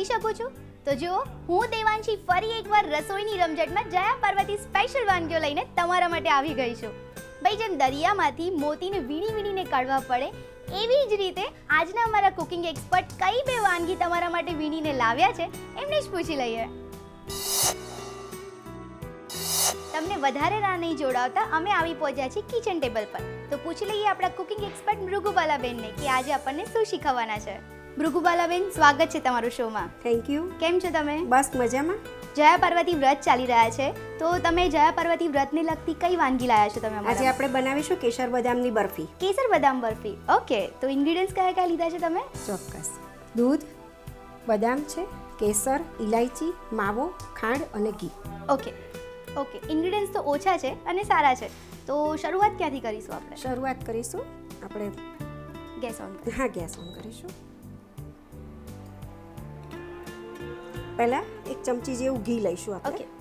બોલી શકું છું? તો જો હું દેવાંશી ફરી એકવાર રસોઈની રમઝટમાં જયા પાર્વતી સ્પેશિયલ વાનગીઓ લઈને તમારા માટે આવી ગઈ છું. ભાઈ, જેમ દરિયામાંથી મોતીને વીણીને કાઢવા પડે એવી જ રીતે આજના અમારા કુકિંગ એક્સપર્ટ કઈ બે વાનગી તમારા માટે વીણીને લાવ્યા છે એમને જ પૂછી લઈએ. તમને વધારે રાહ નહીં જોડાવતા અમે આવી પહોંચ્યા છીએ કિચન ટેબલ પર. તો પૂછી લઈએ આપણા કુકિંગ એક્સપર્ટ મૃગુબાલાબેનને કે આજે આપણને શું શીખવવાના છે. મૃગુબાલાબેન, સ્વાગત છે તમારું શોમાં. Thank you. કેમ છો તમે? બસ મજામાં. જયા પાર્વતી વ્રત ચાલી રહ્યા છે, તો તમે જયા પાર્વતી વ્રતને લગતી કઈ વાનગી લાયા છો તમે? આજે આપણે બનાવીશું કેસર બદામની બરફી. કેસર બદામ બરફી. ઓકે, તો ઇન્ગ્રેડિયન્ટ્સ કયા કયા લીધા છે તમે? ચોક્કસ. દૂધ, બદામ છે, કેસર, ઇલાયચી, માવો, ખાંડ અને ઘી. ઓકે, ઇન્ગ્રેડિયન્ટ્સ તો ઓછા છે અને સારા છે, તો શરૂઆત ક્યાંથી કરીશું આપણે? શરૂઆત કરીશું આપણે ગેસ ઓન. હા, ગેસ ઓન કરીશું. પહેલા એક ચમચી જેવું ઘી લઈશું આપણે. ઓકે.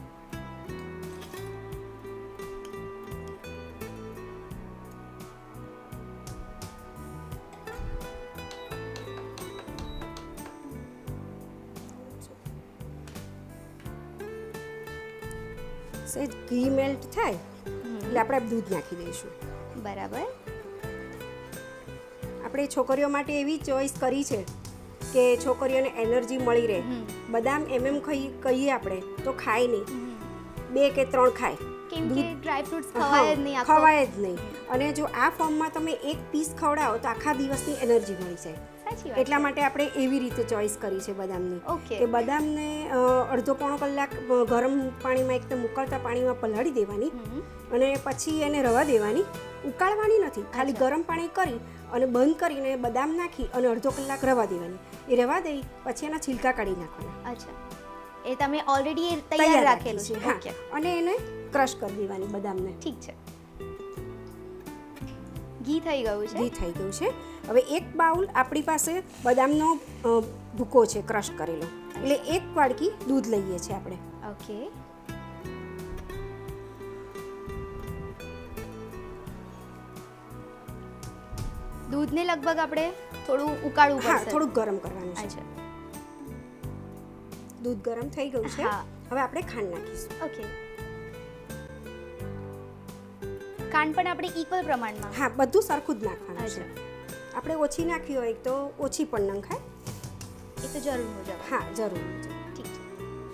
સેજ ઘી મેલ્ટ થાય એટલે આપણે દૂધ નાખી દઈશું. બરાબર. આપણે છોકરીઓ માટે એવી ચોઈસ કરી છે કે છોકરીઓને એનર્જી મળી રહે. બદામ કહીએ આપણે તો ખાય નહીં, 2 કે 3 ખાય, કેમ કે ડ્રાય ફ્રૂટ્સ ખવાય જ નહીં. ખવાય જ નહીં. અને જો આ ફોર્મમાં તમે એક પીસ ખવડાવો તો આખા દિવસની એનર્જી મળી જાય. એટલા માટે આપણે એવી રીતે ચોઈસ કરી છે બદામની. કે બદામને અડધો પોણો કલાક ગરમ પાણીમાં એકદમ ઉકળતા પાણીમાં પલાળી દેવાની અને પછી એને રવા દેવાની. ઉકાળવાની નથી, ખાલી ગરમ પાણી કરી અને બંધ કરીને બદામ નાખી અને અડધો કલાક રવા દેવાની. એ રવા દઈ પછી એના छिलका કાઢી નાખવાના. અચ્છા, એ તમે ઓલરેડી તૈયાર રાખેલું છે. હા, અને એને ક્રશ કરી દેવાની બદામને. ઠીક છે. ઘી થઈ ગયું છે. ઘી થઈ ગયું છે. હવે એક બાઉલ આપણી પાસે બદામનો ભૂકો છે ક્રશ કરેલો, એટલે એક વાડકી દૂધ લઈએ છીએ આપણે. ઓકે. દૂધને લગભગ આપણે થોડું ઉકાળવું પડશે. હા, થોડું ગરમ કરવાનું છે. અચ્છા. દૂધ ગરમ થઈ ગયું છે. હવે આપણે ખાંડ નાખીશું. ઓકે. ખાંડ પણ આપણે ઇક્વલ પ્રમાણમાં? હા, બધું સરખું જ નાખવાનું છે. આપણે ઓછી નાખી હોય તો ઓછી પણ નખાય. એ તો જરૂર મુજબ. હા, જરૂર મુજબ. ઠીક છે.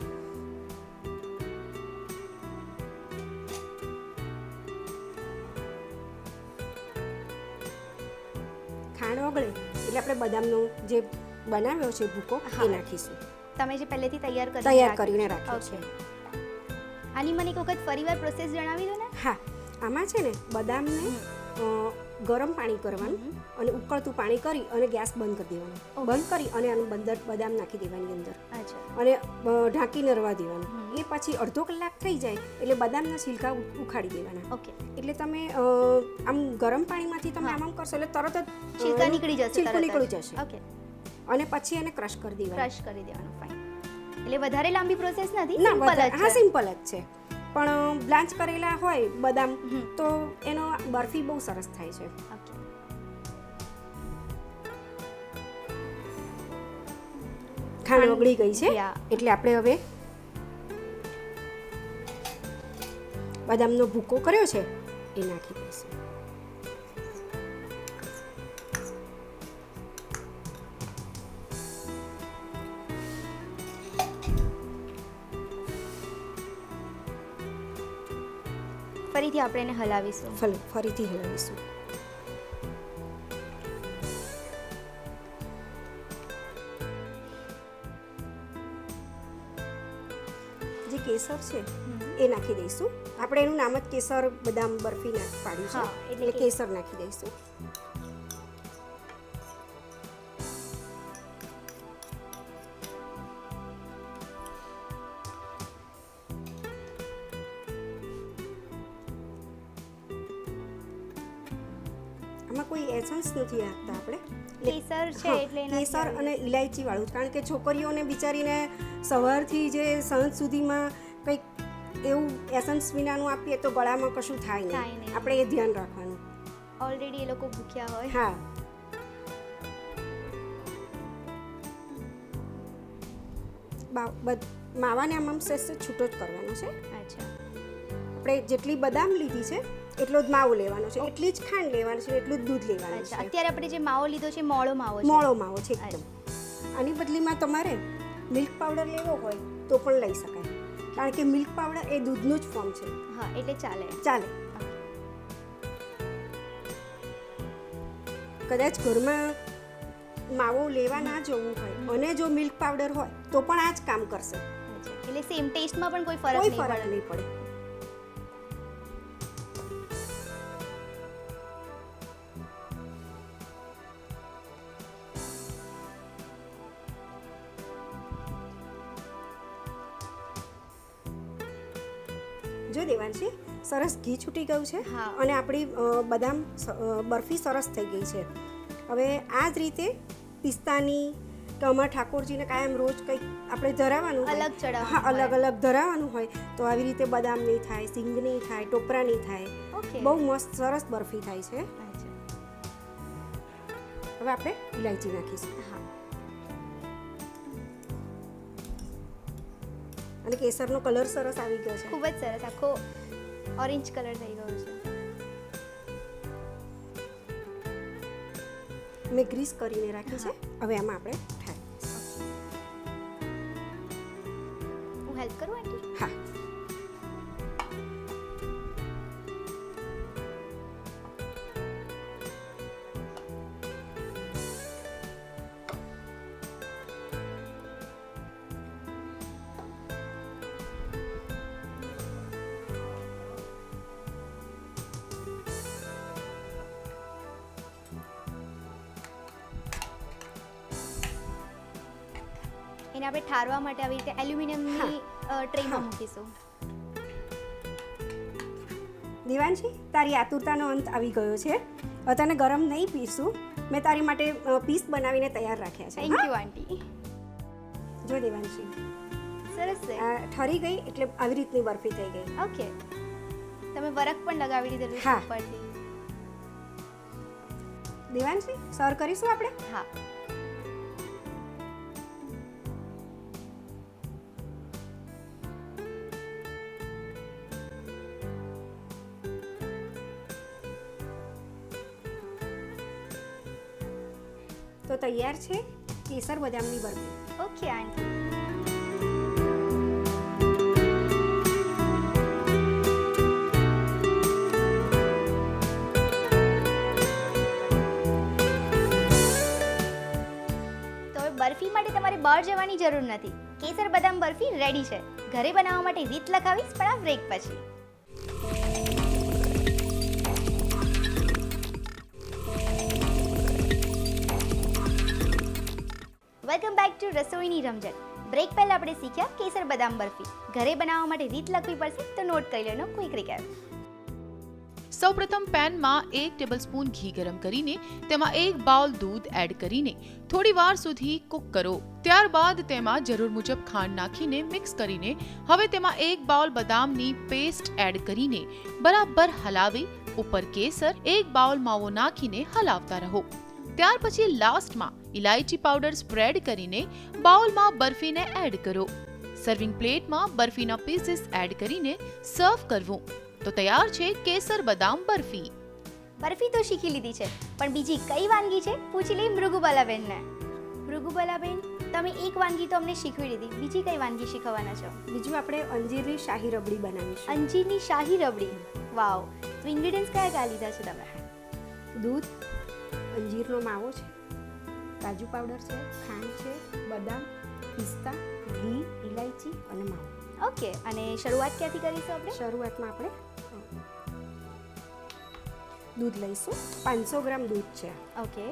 ખાંડ ઓગળે એટલે આપણે બદામનો જે બનાવ્યો છે ભૂકો એ નાખીશું. તમે જે પહેલેથી તૈયાર કરીને રાખ્યો છે. આની મને એક વખત ફરીવાર પ્રોસેસ જણાવી દો ને. હા, આમાં છે ને બદામને ગરમ પાણી કરવાનું અને ઉકળતું પાણી કરી અને ગેસ બંધ કરી દેવાનો. બંધ કરી અને આનું બદામ નાખી દેવાની અંદર અને ઢાંકીને રવા દેવાનું. એ પછી અડધો કલાક થઈ જાય એટલે બદામના छिलका ઉખાડી દેવાના. ઓકે. એટલે તમે આમ ગરમ પાણીમાંથી તમે આમ કરશો એટલે તરત જ छिलका નીકળી જશે. छिलको નીકળી જશે. ઓકે. અને પછી એને ક્રશ કરી દેવાનું. ક્રશ કરી દેવાનું. ફાઇન. એટલે વધારે લાંબી પ્રોસેસ નથી, સિમ્પલ જ છે. હા, સિમ્પલ જ છે. પણ બ્લાન્ચ કરેલા હોય બદામ તો એનો બરફી બહુ સરસ થાય છે. ખાંડ ઓગળી ગઈ છે એટલે આપણે હવે બદામનો ભૂકો કર્યો છે એ નાખી દઈશું. ફરીથી આપણે એને હલાવીશું. ફરીથી હલાવીશું. જે કેસર છે એ નાખી દઈશું. આપણે એનું નામ જ કેસર બદામ બરફી પાડ્યું છે એટલે કેસર નાખી દઈશું. આમાં કોઈ એસન્સ નથી નાખતા આપણે. કેસર છે એટલે કેસર અને ઇલાયચી વાળું, કારણ કે છોકરીઓને બિચારીને સવારથી જે સાંજ સુધીમાં કંઈક એવું એસન્સ વિનાનું આપીએ તો ગળામાં કશું થાય નહીં. આપણે એ ધ્યાન રાખવાનું. ઓલરેડી એ લોકો ભૂખ્યા હોય. હા. માવાને આમ સેસ છૂટો જ કરવાનો છે. અચ્છા. આપણે જેટલી બદામ લીધી છે એટલો જ માવો લેવાનો છે, એટલી જ ખાંડ લેવાનું છે, એટલું જ દૂધ લેવાનું છે. અત્યારે આપણે જે માવો લીધો છે મોળો માવો છે. મોળો માવો છે એકદમ. આની બદલીમાં તમારે મિલ્ક પાવડર લેવો હોય તો પણ લઈ શકાય, કારણ કે મિલ્ક પાવડર એ દૂધનું જ ફોર્મ છે. હા, એટલે ચાલે. કદાચ ઘરમાં માવો લેવા ના જવું હોય અને જો મિલ્ક પાવડર હોય તો પણ આ જ કામ કરશે. એટલે સેમ ટેસ્ટમાં પણ કોઈ ફરક નહીં પડે. જો દેવાંશી, સરસ ઘી છૂટી ગયું છે અને આપણી બદામ બરફી સરસ થઈ ગઈ છે. હવે આ જ રીતે પિસ્તાની કે અમારા ઠાકોરજીને કાયમ રોજ કંઈક આપણે ધરાવવાનું અલગ ધરાવવાનું હોય તો આવી રીતે બદામની થાય, સિંગની થાય, ટોપરાની થાય. બહુ મસ્ત સરસ બરફી થાય છે. હવે આપણે ઇલાયચી નાખીશું અને કેસરનો કલર સરસ આવી ગયો છે. ખૂબ જ સરસ, આખો ઓરેન્જ કલર થઈ ગયો છે. મેં ગ્રીસ કરીને રાખી છે. હવે આમાં આપણે હું હેલ્પ કરું આંટી? હા. એને આપણે ઠારવા માટે આવી રીતે એલ્યુમિનિયમની ટ્રેમાં મૂકીશું. દેવાંશી, તારી આતુરતાનો અંત આવી ગયો છે. તને ગરમ નહીં પીશું, મેં તારી માટે પીસ બનાવીને તૈયાર રાખ્યા છે. Thank you aunty. જો દેવાંશી, સરસ છે. ઠરી ગઈ એટલે આવી રીતની બરફી થઈ ગઈ. ઓકે, તમે વરખ પણ લગાવી દીધેલું છે ઉપરથી. દેવાંશી, સર્વ કરીશું આપણે? હા. તો તૈયાર છે કેસર બદામની બરફી. Okay aunty. તો બરફી માટે તમારે બહાર જવાની જરૂર નથી. કેસર બદામ બરફી રેડી છે. ઘરે બનાવવા માટે રીત લખાવીશ પણ આ બ્રેક પછી. વેલકમ બેક ટુ રસોઈની રમઝટ. બ્રેક પહેલા આપણે શીખ્યા કેસર બદામ બરફી. ઘરે બનાવવા માટે રીત લખવી પડશે તો નોટ કરી લેનો ક્વિક રિકેપ. સૌપ્રથમ પેનમાં 1 ટેબલસ્પૂન ઘી ગરમ કરીને તેમાં 1 બાઉલ દૂધ એડ કરીને થોડી વાર સુધી કૂક કરો. ત્યારબાદ તેમાં જરૂર મુજબ ખાંડ નાખીને મિક્સ કરીને હવે તેમાં 1 બાઉલ બદામની પેસ્ટ એડ કરીને બરાબર હલાવી ઉપર કેસર 1 બાઉલ માવો નાખીને હલાવતા રહો. ત્યાર પછી લાસ્ટમાં ઇલાયચી પાવડર સ્પ્રેડ કરીને બાઉલમાં બરફીને એડ કરો. સર્વિંગ પ્લેટમાં બરફીના પીસીસ એડ કરીને સર્વ કરવું. તો તૈયાર છે કેસર બદામ બરફી. બરફી તો શીખી લીધી છે, પણ બીજી કઈ વાનગી છે પૂછી લઈ મૃગુબાલાબેનને. મૃગુબાલાબેન, તમે એક વાનગી તો અમને શીખવી દીધી, બીજી કઈ વાનગી શીખવાના છો? બીજું આપણે અંજીરની શાહી રબડી બનાવીશું. અંજીરની શાહી રબડી, વાવ. તો ઇન્ગ્રેડિયન્ટ્સ કયા કયા લીધા છે તમે? દૂધ, અંજીરનો માવો છે, કાજુ પાવડર છે, ખાંડ છે, બદામ, પિસ્તા, ઘી, ઇલાયચી અને માવો. ઓકે, અને શરૂઆત ક્યાંથી કરીશું આપણે? શરૂઆતમાં આપણે દૂધ લઈશું. 500 ગ્રામ દૂધ છે. ઓકે.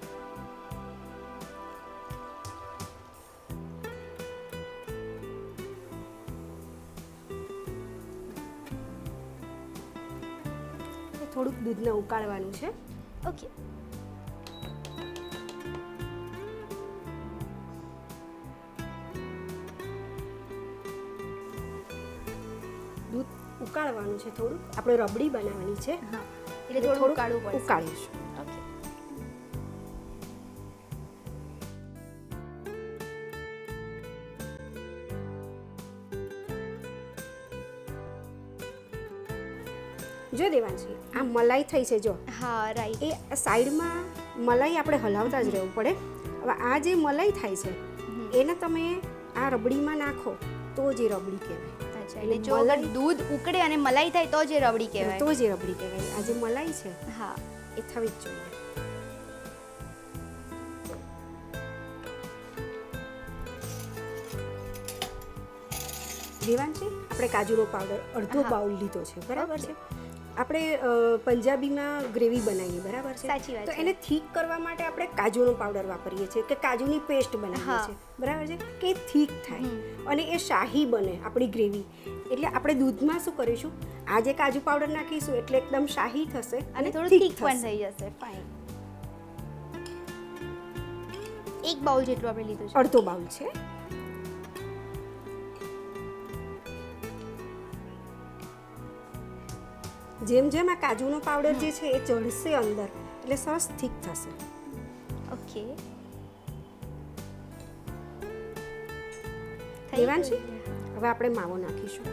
થોડુંક દૂધને ઉકાળવાનું છે. ઓકે. દૂધ ઉકાળવાનું છે થોડું. આપણે રબડી બનાવવાની છે. હા, એટલે થોડું ઉકાળવું પડશે. ઉકાળીશું. ઓકે. જો દેવાંશી, આ મલાઈ થઈ છે જો. હા રાઈટ. એ સાઈડમાં મલાઈ આપણે હલાવતા જ રહેવું પડે. હવે આ જે મલાઈ થાય છે એને તમે આ રબડીમાં નાખો તો જે રબડી કહેવાય. અચ્છા, એટલે જો અગર દૂધ ઉકળે અને મલાઈ થાય તો જે રબડી કહેવાય. તો જે રબડી કહેવાય. આ જે મલાઈ છે હા એ થવી જ જોઈએ. દેવાંશી, આપણે કાજુનો પાવડર અડધો બાઉલ લીધો છે, બરાબર છે. આપણે પંજાબીમાં ગ્રેવી બનાવીએ, બરાબર છે. સાચી વાત તો છે. એને થીક કરવા માટે આપણે કાજુનો પાવડર વાપરીએ છીએ કે કાજુની પેસ્ટ બનાવીએ છીએ, બરાબર છે, કે એ થીક થાય અને એ શાહી બને આપણી ગ્રેવી. એટલે આપણે દૂધમાં શું કરીશું, આ જે કાજુ પાવડર નાખીશું એટલે એકદમ શાહી થશે અને થોડું થીક પણ થઈ જશે. ફાઇન. એક બાઉલ જેટલું આપણે લીધું છે. અડધો બાઉલ છે. જેમ જેમ આ કાજુનો પાવડર જે છે એ ચડશે અંદર એટલે સરસ થીક થશે. ઓકે. દેવાંશી, હવે આપણે માવો નાખીશું.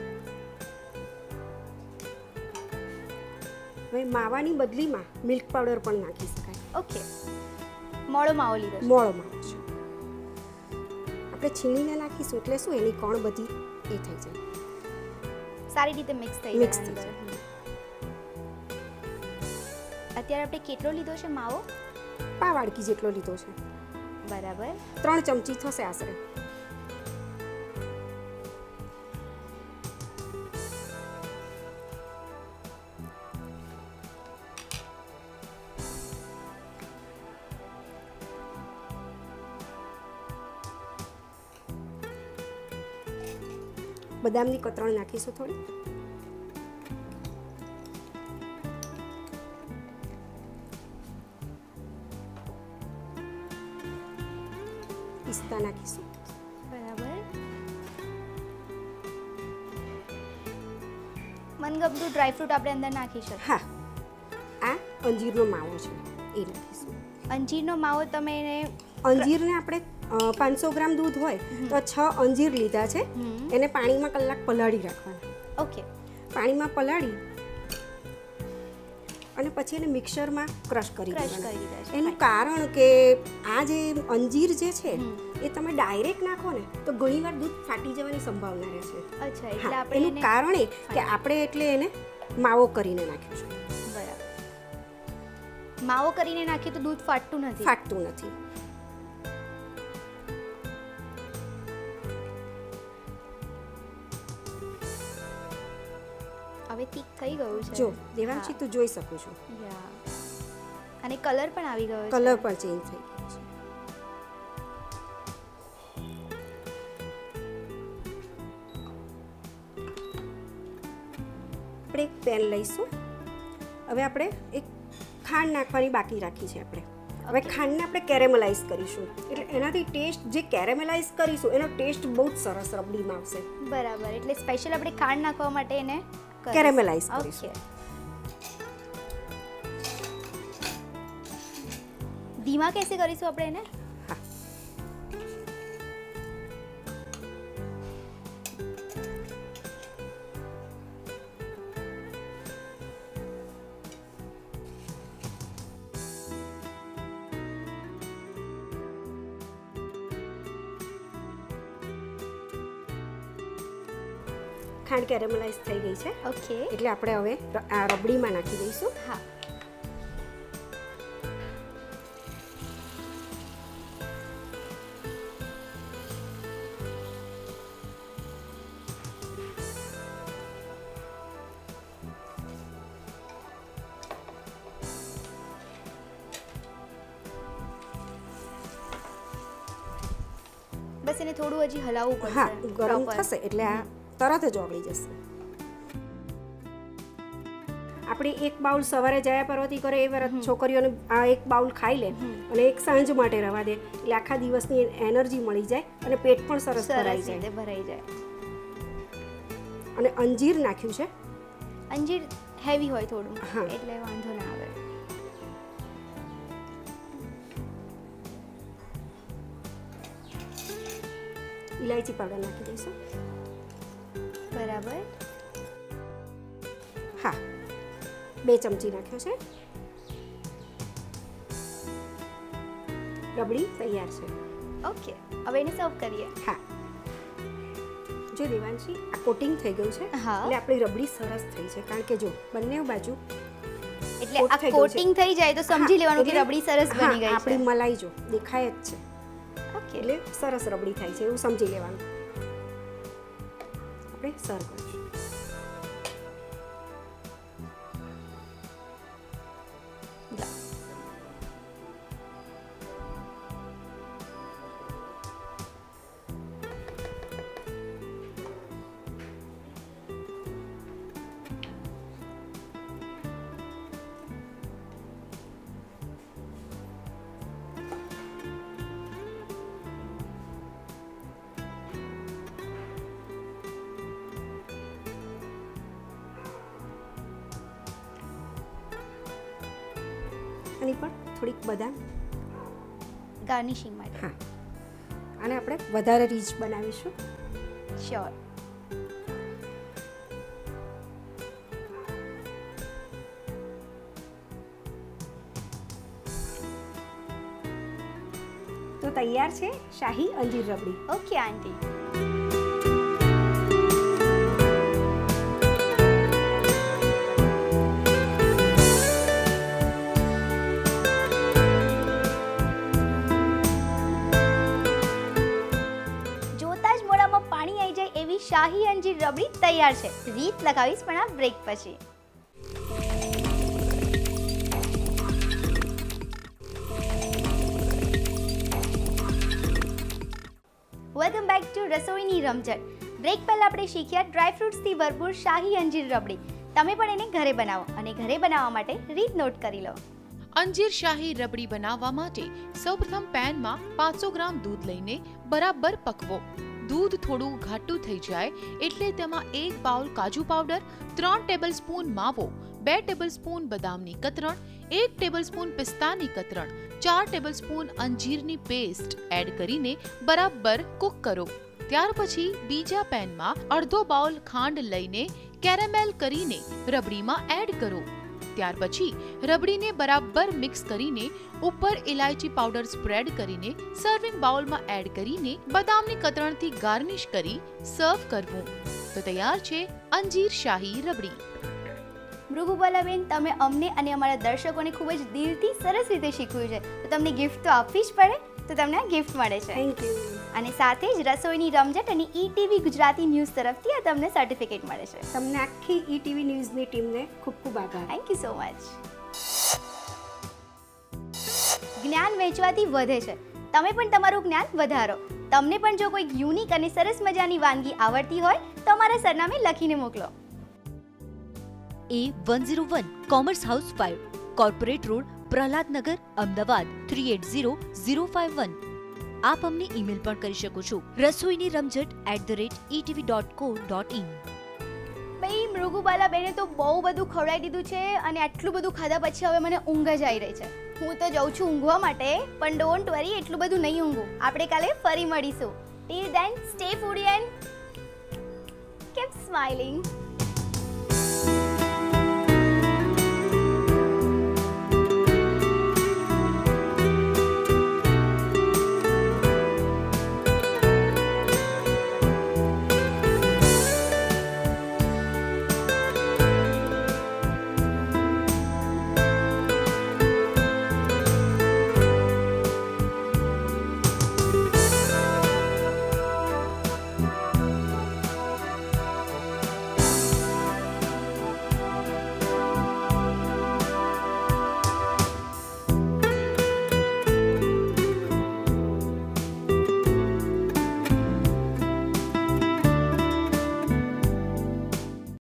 હવે માવાની બદલીમાં મિલ્ક પાવડર પણ નાખી શકાય. ઓકે. મોળો માવો લીધો છે. મોળો માવો છે. આપણે છીણીને નાખીશું એટલે શું એની કણ બધી એ થઈ જાય, સારી રીતે મિક્સ થઈ જાય. અત્યારે આપણે કેટલો લીધો છે માવો? પા વાડકી જેટલો લીધો છે. બરાબર. 3 ચમચી થશે આશરે. બદામની કતરણ નાખીશું થોડી. પિસ્તા નાખીશું. બરાબર. મનગમતું ડ્રાયફ્રૂટ આપણે અંદર નાખી શકીએ. હા, આ અંજીરનો માવો છે એ નાખીશું. અંજીરનો માવો તમે એને અંજીરને આપણે 500 ગ્રામ દૂધ હોય તો 6 અંજીર લીધા છે. એને પાણીમાં કલાક પલાળી રાખવાના. ઓકે. પાણીમાં પલાળી અને પછી એને મિક્સરમાં ક્રશ કરી દેવાના. એનું કારણ કે આ જે અંજીર જે છે એ તમે ડાયરેક્ટ નાખો ને તો ઘણીવાર દૂધ ફાટી જવાની સંભાવના રહે છે. અચ્છા, એટલે આપણે એનું કારણ એ કે આપણે એટલે એને માવો કરીને નાખ્યું છે. બરાબર. માવો કરીને નાખીએ તો દૂધ ફાટતું નથી. ફાટતું નથી. હવે ઠીક થઈ ગયું છે. જો દેવાંશી, તું જોઈ શકું છું. અને કલર પણ આવી ગયો છે. કલર પણ ચેન્જ થઈ ગયો છે. આપણે એક પેન લઈશું. હવે આપણે એક ખાંડ નાખવાની બાકી રાખી છે. હવે ખાંડને આપણે કેરેમલાઇઝ કરીશું એટલે એનાથી ટેસ્ટ જે કેરેમલાઇઝ કરીશું એનો ટેસ્ટ બહુ જ સરસ રબડીમાં આવશે. બરાબર. એટલે સ્પેશિયલ આપણે ખાંડ નાખવા માટે એને કેરેમલાઇઝ કરીશું. ધીમા કેસે કરીશું આપણે એને? હા. ખાંડ કેરેમલાઇઝ થઈ ગઈ છે. ઓકે. એટલે આપણે હવે આ રબડીમાં નાખી દઈશું. હા. બસ એને થોડું હજી હલાવવું પડશે. હા, ગરમ થશે એટલે આ તરત જ ઓગળી જશે. આપણે એક બાઉલ સવારે જયા પર્વતી કરે એ વરત છોકરીઓને આ એક બાઉલ ખાઈ લે અને એક સાંજ માટે રવા દે એટલે આખા દિવસની એનર્જી મળી જાય અને પેટ પણ સરસ ભરાઈ જાય. અને અંજીર નાખ્યું છે. અંજીર હેવી હોય થોડું, હા, એટલે વાંધો ના આવે. ઇલાયચી પાવડર નાખી દઈશું. બરાબર. હા, 2 ચમચી નાખ્યો છે. રબડી તૈયાર છે. ઓકે, હવે એને સર્વ કરીએ. હા, જો દેવાંશી આ કોટિંગ થઈ ગયું છે એટલે આપણી રબડી સરસ થઈ છે, કારણ કે જો બંને બાજુ એટલે આ કોટિંગ થઈ જાય તો સમજી લેવાનું કે રબડી સરસ બની ગઈ છે. આપણી મલાઈ જો દેખાય જ છે. ઓકે, એટલે સરસ રબડી થાય છે એવું સમજી લેવાનું. આપણે સર્વ કરીશું. આની પર થોડીક બદામ ગાર્નિશિંગ માટે. હા, અને આપણે વધારે રીચ બનાવીશું. શ્યોર. તો તૈયાર છે શાહી અંજીર રબડી. Okay aunty. શાહી અંજીર રબડી તૈયાર છે. રીત લગાવીશ પણ આ બ્રેક પછી. વેલકમ બેક ટુ રસોઈની રમઝટ. બ્રેક પહેલા આપણે શીખ્યા ડ્રાય ફ્રૂટ્સથી ભરપૂર શાહી અંજીર રબડી. તમે પણ એને ઘરે બનાવો અને ઘરે બનાવવા માટે રીત નોટ કરી લો. અંજીર શાહી રબડી બનાવવા માટે સૌપ્રથમ પેનમાં 500 ગ્રામ દૂધ લઈને બરાબર પકવો. દૂધ થોડું ઘાટું થઈ જાય એટલે તેમાં 1 બાઉલ કાજુ પાવડર, 3 ટેબલસ્પૂન માવો, 2 ટેબલસ્પૂન બદામની કતરણ, 1 ટેબલસ્પૂન પિસ્તાની કતરણ, 4 ટેબલસ્પૂન અંજીરની પેસ્ટ એડ કરીને બરાબર કુક કરો. ત્યાર પછી બીજા પેનમાં અડધો બાઉલ ખાંડ લઈને કેરેમેલ કરીને રબડીમાં એડ કરો. ત્યાર પછી રબડીને બરાબર મિક્સ કરીને ઉપર ઇલાયચી પાવડર સ્પ્રેડ કરીને સર્વિંગ બાઉલમાં એડ કરીને બદામની કતરણથી ગાર્નિશ કરી સર્વ કરવું. તો તૈયાર છે અંજીર શાહી રબડી. મૃગુબાલાબેન, તમે અમને અને અમારા દર્શકોને ખૂબ જ દિલથી સરસ રીતે શીખવ્યું છે, તો તમને ગિફ્ટ તો આપવી જ પડે, તો તમને આ ગિફ્ટ મળે છે. Thank you. અને સાથે જ રસોઈની રમઝટ અને ઈટીવી ગુજરાતી ન્યૂઝ તરફથી આ તમને સર્ટિફિકેટ મળે છે. તમને આખી ઈટીવી ન્યૂઝની ટીમને ખૂબ ખૂબ આભાર. Thank you so much. જ્ઞાન વહેંચવાથી વધે છે. તમે પણ તમારું જ્ઞાન વધારો. તમને પણ જો કોઈ યુનિક અને સરસ મજાની વાનગી આવડતી હોય તો અમારા સરનામે લખીને મોકલો. A101 commerce house 5, corporate road, Prahladnagar, Ahmedabad 380051. આપ અમને ઈમેલ પણ કરી શકો છો rasoinirramjat@etv.co.in. ભાઈ મૃગુબાલાબેને તો બહુ બધું ખવડાવી દીધું છે અને આટલું બધું ખાધા પછી હવે મને ઊંઘ જ આવી રહી છે. હું તો જાઉં છું ઊંઘવા માટે, પણ ડોન્ટ વરી, એટલું બધું નહીં ઊંઘું. આપણે કાલે ફરી મળીશું. Till then stay foodie and keep smiling.